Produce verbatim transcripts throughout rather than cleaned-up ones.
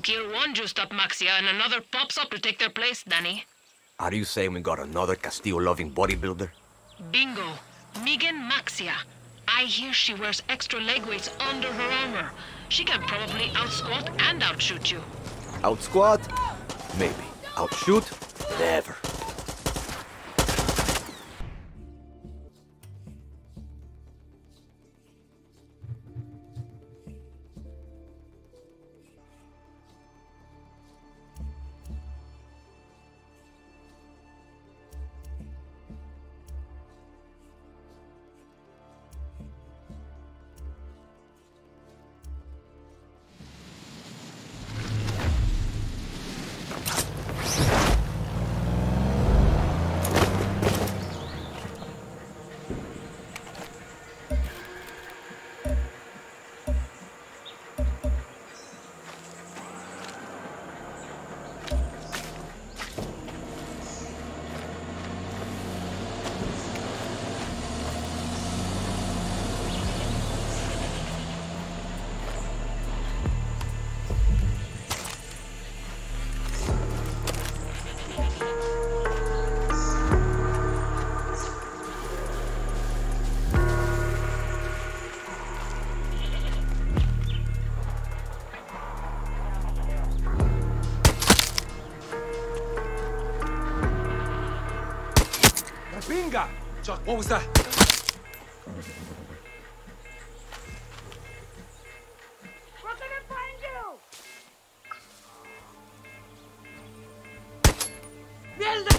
kill one juiced-up Maxia and another pops up to take their place, Danny. Are you saying we got another Castillo-loving bodybuilder? Bingo. Meagan Maxia. I hear she wears extra leg weights under her armor. She can probably out-squat and out-shoot you. Out-squat? Maybe. Out-shoot? Never. Bingo! Chuck, what was that? We're gonna find you! Mierda!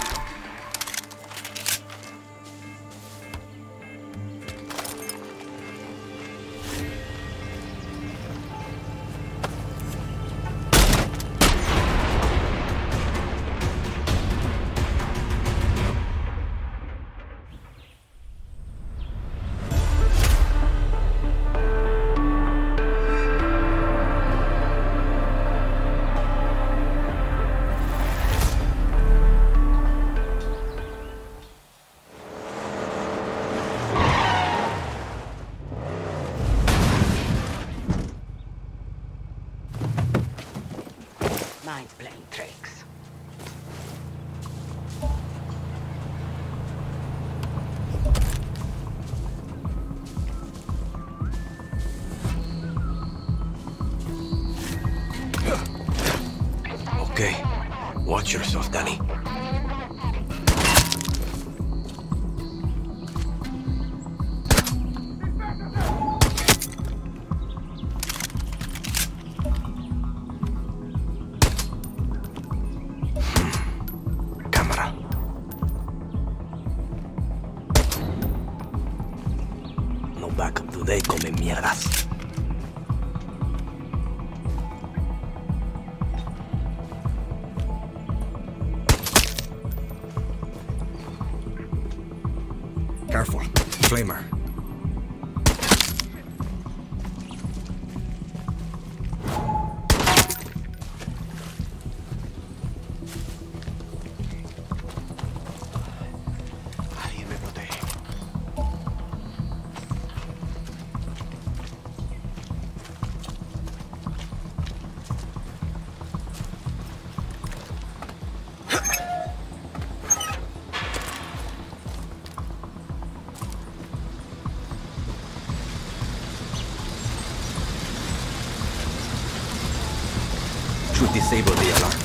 Mind playing tricks. Okay. Watch yourself, Danny. Backup today, come mierdas. Careful, flamer. Disable the alarm.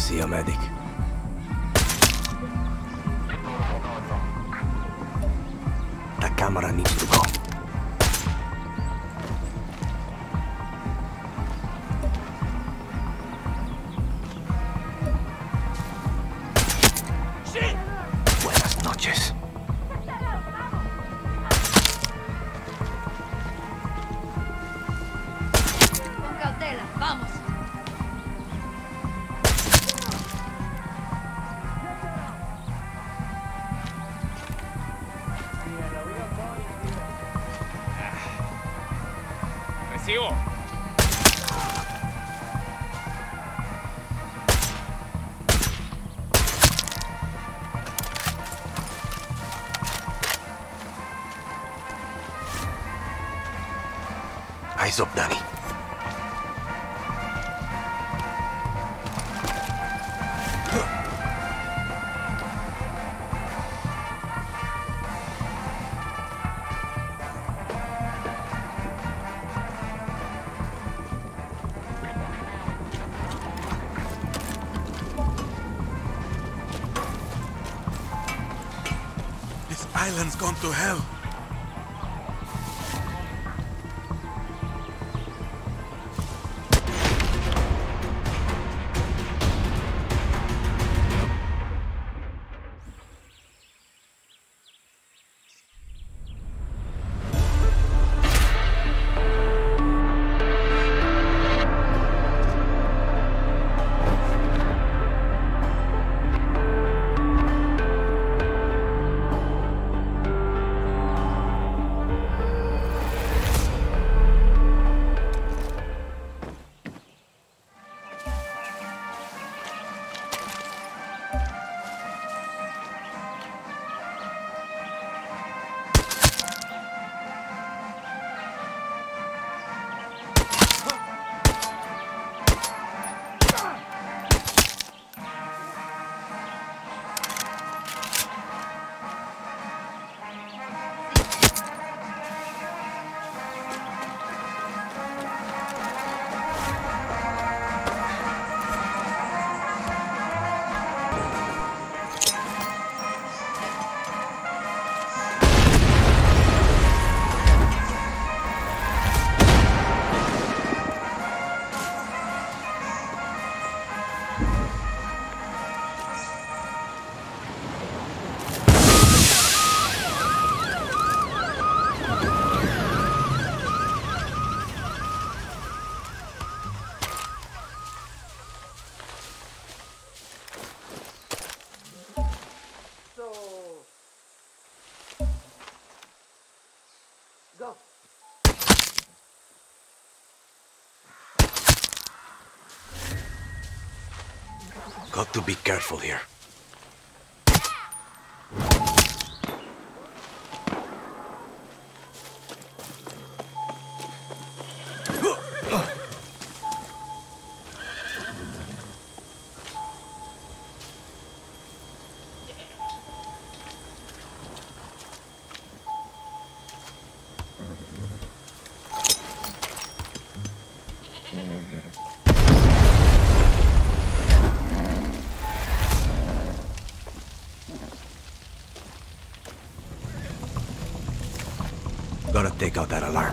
See a medic. The camera needs to go. Shit! Buenas noches. Con cautela, vamos. Recibo. Eyes up, Danny. This island's gone to hell. Go. Got to be careful here. Gotta take out that alarm.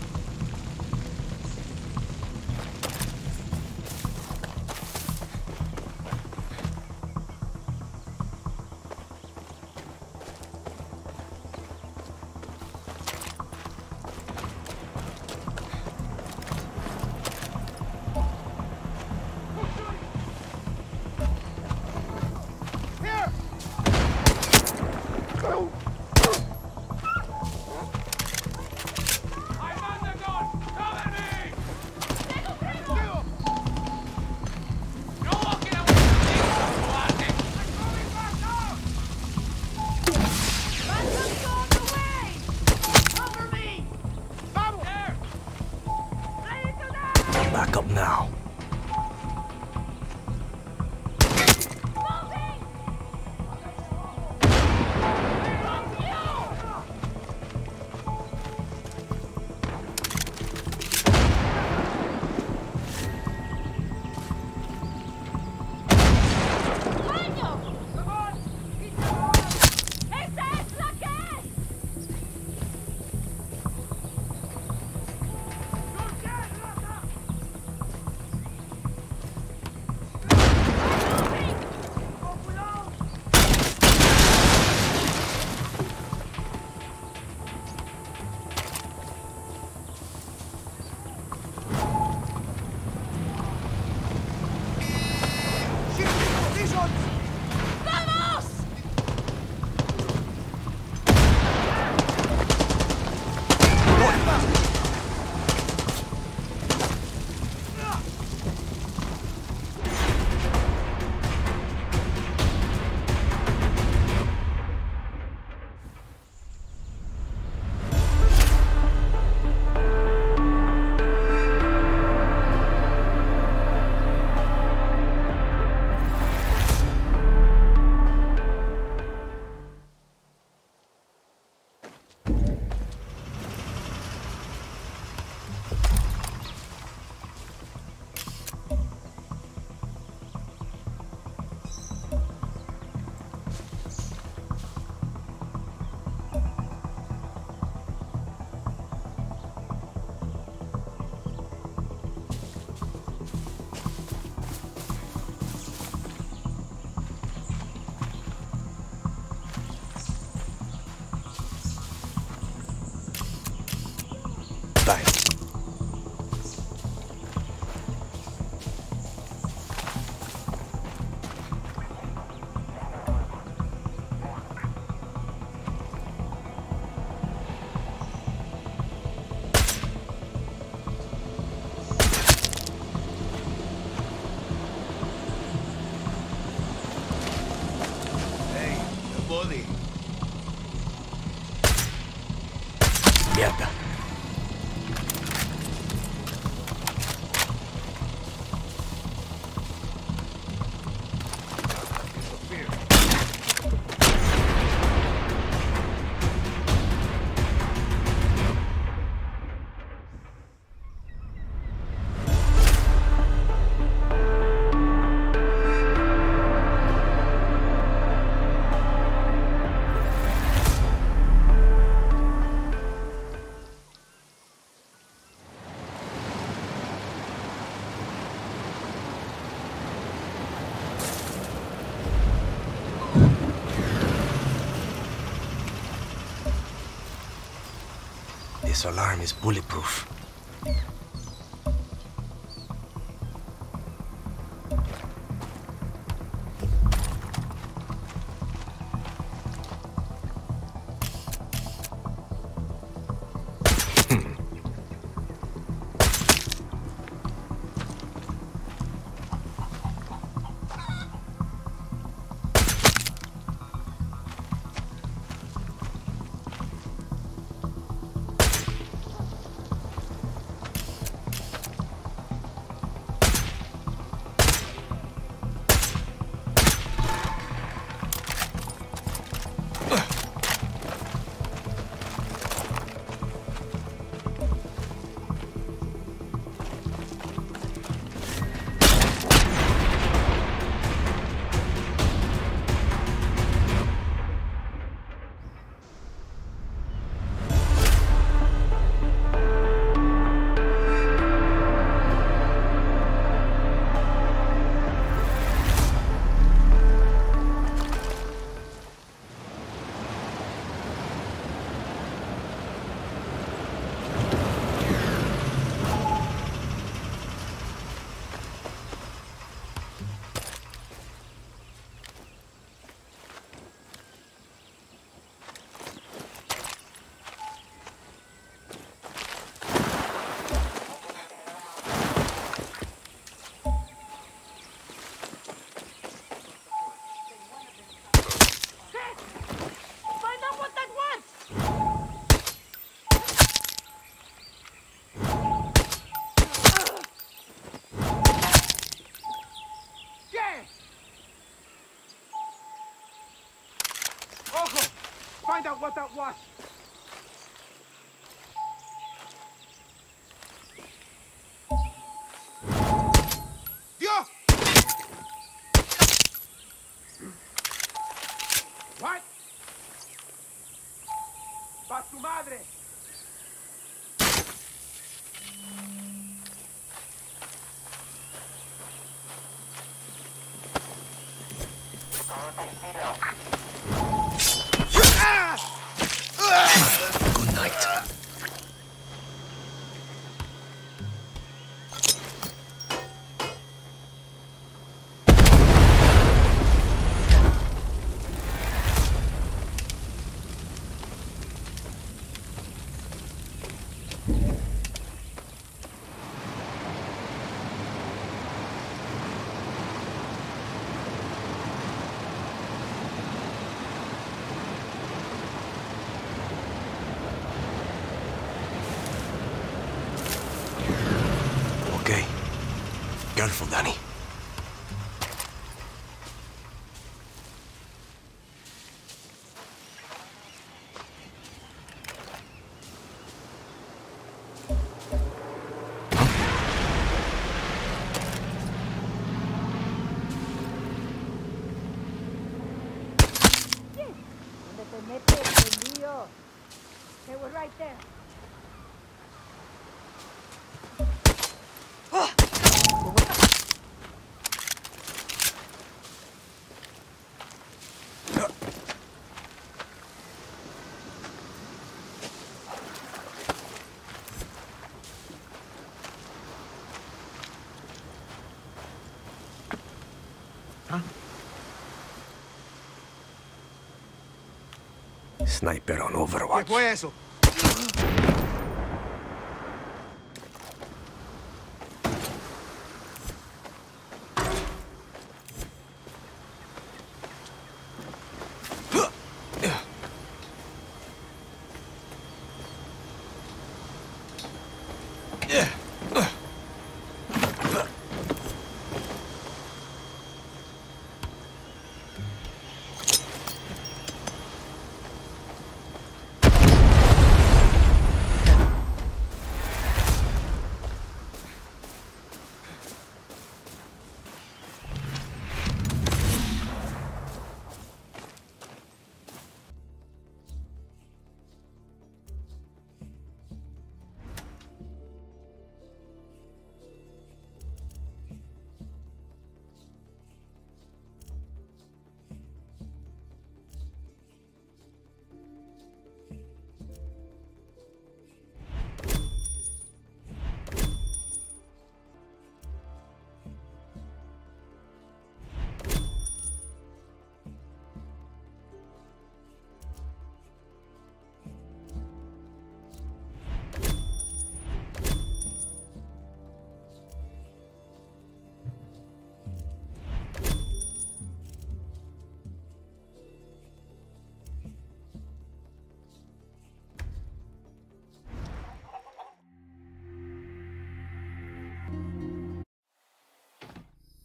Back up now. Mierda. This alarm is bulletproof. Find out what that was! Dios! What? ¡Pa tu madre! Good night. Okay. Careful, Danny. ¿Dónde te metes, envío? They were right there. Sniper on Overwatch. ¿Qué fue eso?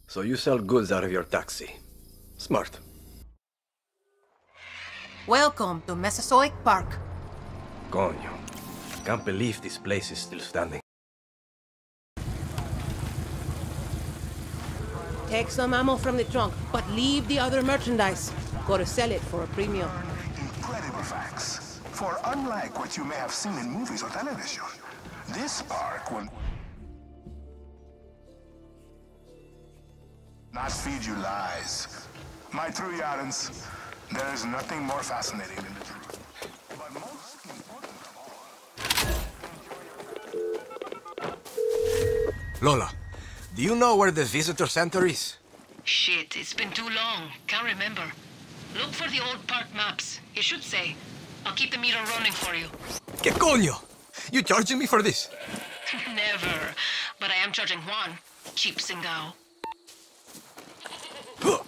So you sell goods out of your taxi. Smart. Welcome to Mesozoic Park. Coño. Can't believe this place is still standing. Take some ammo from the trunk, but leave the other merchandise. Go to sell it for a premium. Incredible facts. For unlike what you may have seen in movies or television, this park will not feed you lies. My true Yarans, there is nothing more fascinating than the truth. But most important of all... Lola, do you know where the visitor center is? Shit, it's been too long. Can't remember. Look for the old park maps. It should say. I'll keep the meter running for you. ¿Qué coño? You charging me for this? Never. But I am charging Juan. Cheap singao. Huh.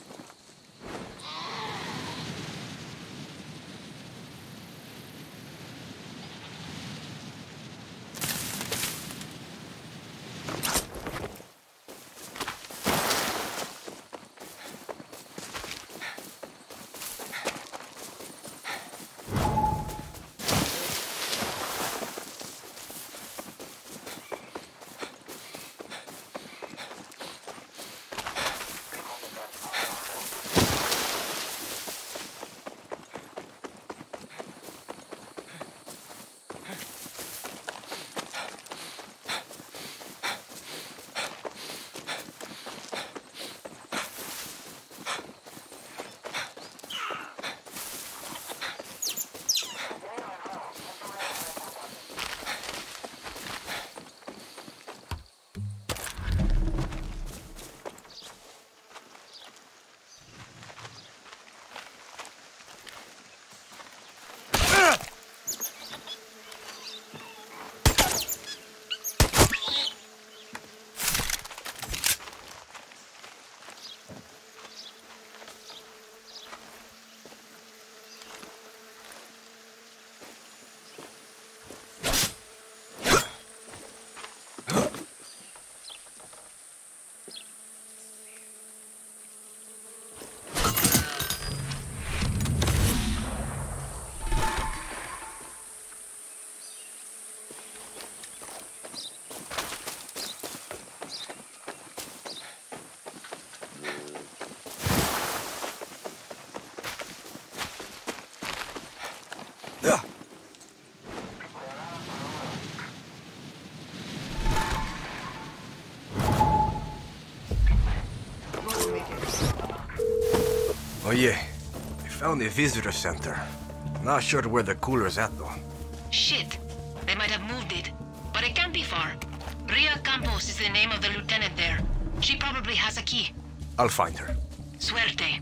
Oh yeah, we found the visitor center. Not sure where the cooler's at though. Shit. They might have moved it. But it can't be far. Ria Campos is the name of the lieutenant there. She probably has a key. I'll find her. Suerte.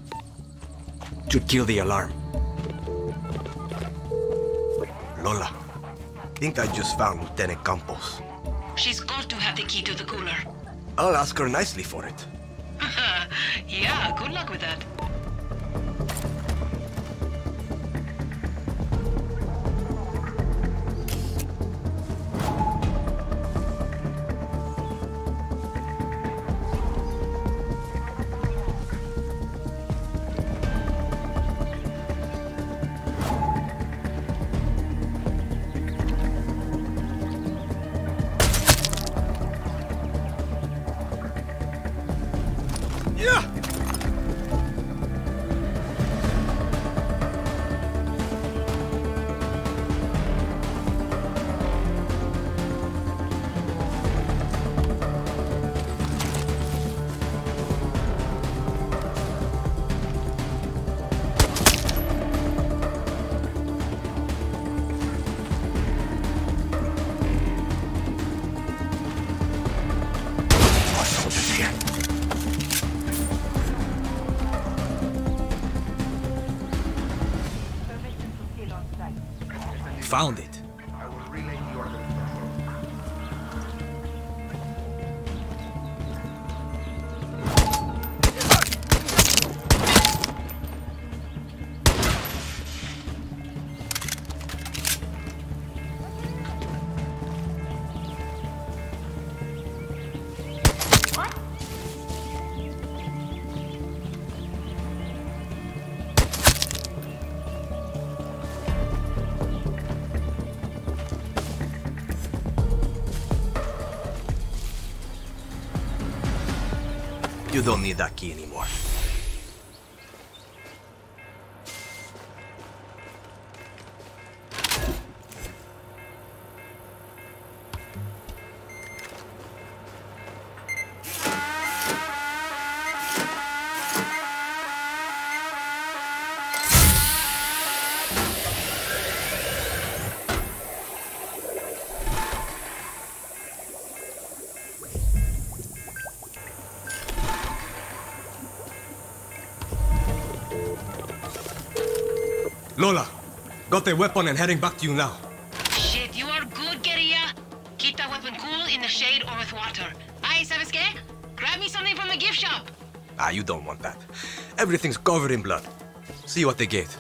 Should kill the alarm. Lola, think I just found Lieutenant Campos. She's got to have the key to the cooler. I'll ask her nicely for it. Yeah, good luck with that. Found it. I will relay the order. You don't need that key anymore. Lola, got the weapon and heading back to you now. Shit, you are good, guerrilla. Keep that weapon cool in the shade or with water. Aye, ¿sabes qué? Grab me something from the gift shop. Ah, you don't want that. Everything's covered in blood. See you at the gate.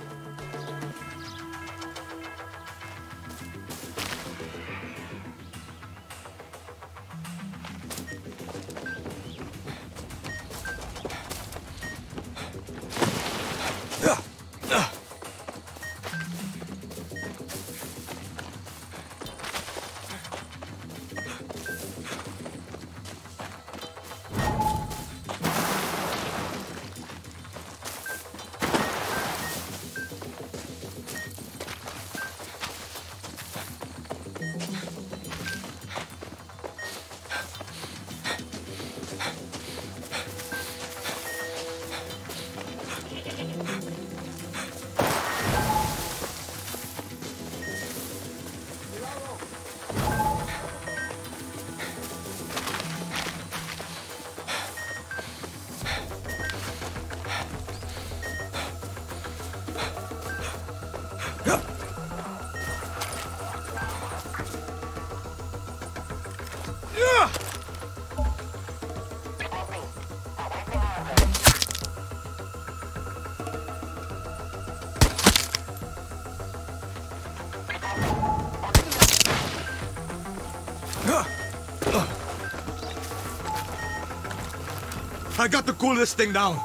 I got to cool this thing down.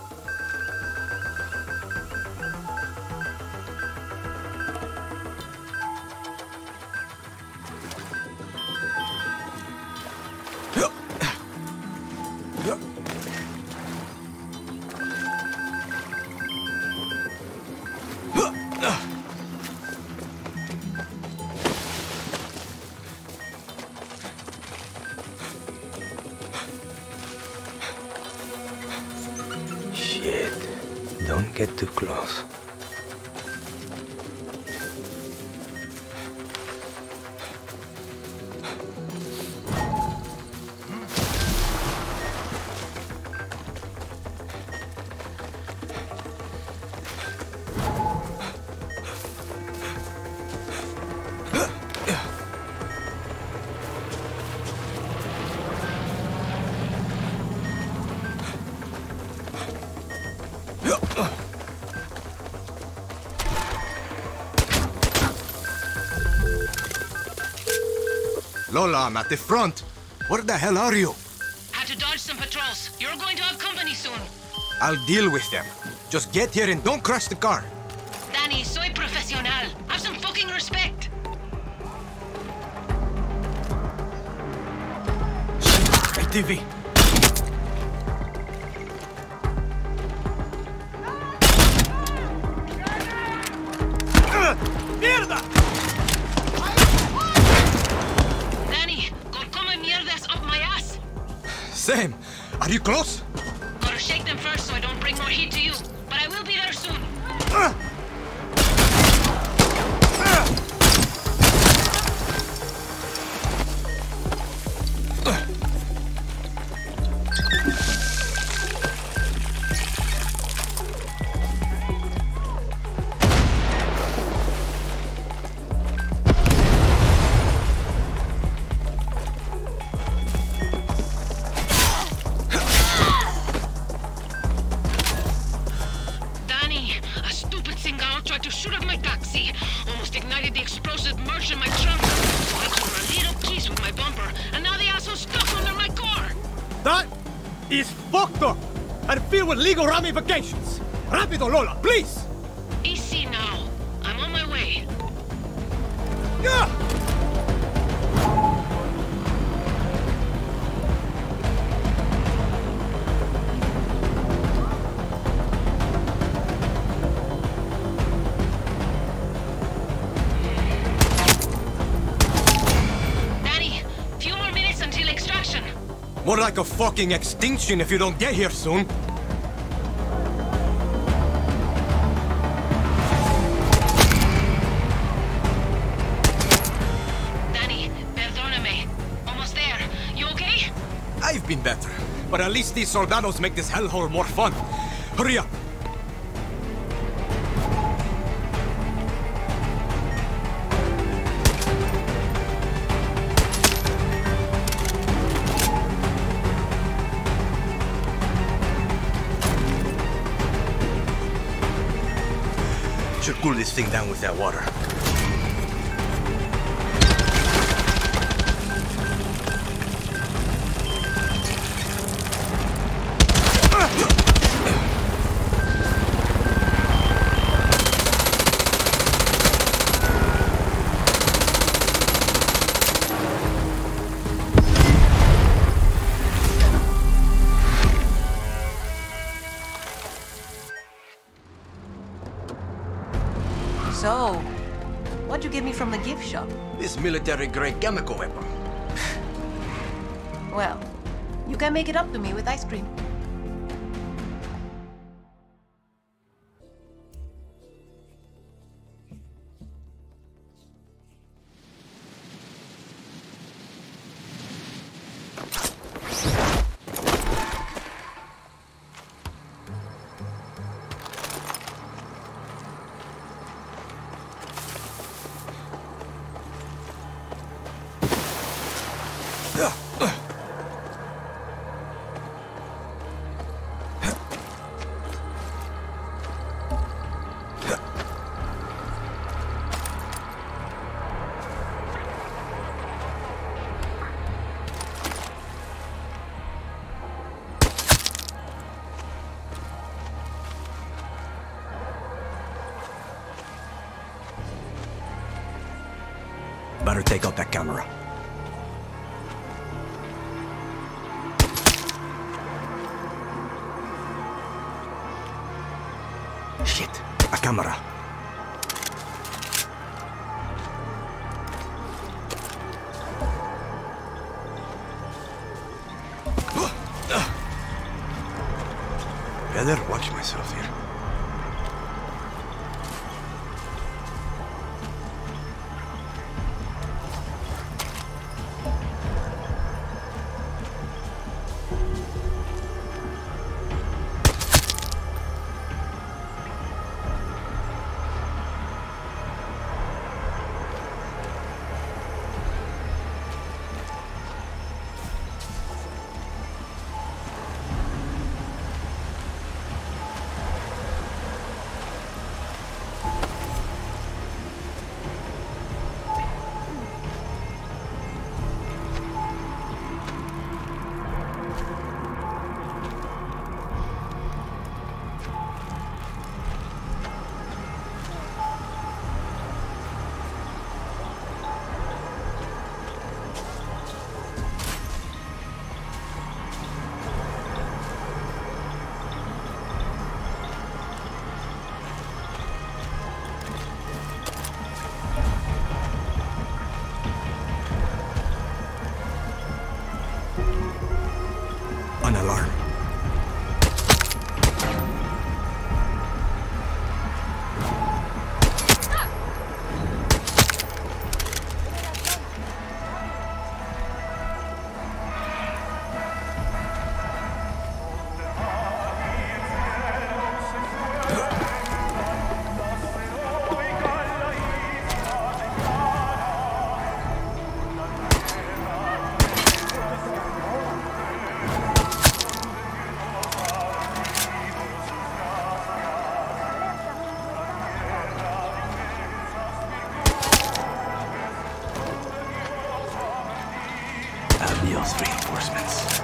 Don't get too close. Lola, I'm at the front. Where the hell are you? Had to dodge some patrols. You're going to have company soon. I'll deal with them. Just get here and don't crash the car. Danny, soy profesional. Have some fucking respect. Hey, T V. ¡Mierda! Danny, got come mierdas up my ass. Sam, are you close? Gotta shake them first so I don't bring more heat to you. But I will be there soon. Uh. With legal ramifications. Rápido, Lola, please! Easy now. I'm on my way. Yeah! More like a fucking extinction if you don't get here soon. Danny, perdóname. Almost there. You okay? I've been better, but at least these soldados make this hellhole more fun. Hurry up! Should cool this thing down with that water. So, what'd you give me from the gift shop? This military-grade chemical weapon. Well, you can make it up to me with ice cream. Better take out that camera. Shit, a camera. Better watch myself here. An alarm. Adios, reinforcements.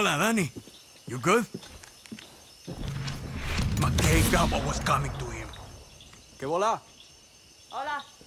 Lola, Danny, you good? McKay got what was coming to him. ¿Qué bola? Hola.